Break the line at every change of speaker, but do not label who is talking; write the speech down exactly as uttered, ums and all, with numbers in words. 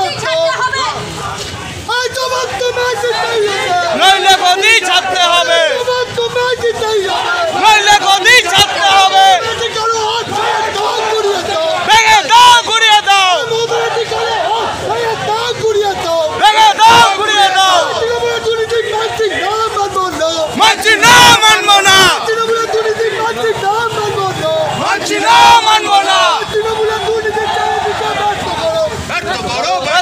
নইলে গদি ছাড়তে হবে, নইলে গদি ছাড়তে হবে। ভেঙে দাও, গুড়িয়ে দাও, ভেঙে দাও, গুড়িয়ে দাও। মানছি না, মানবো না, মানছি না, মানবো না। ব্যর্থ করো,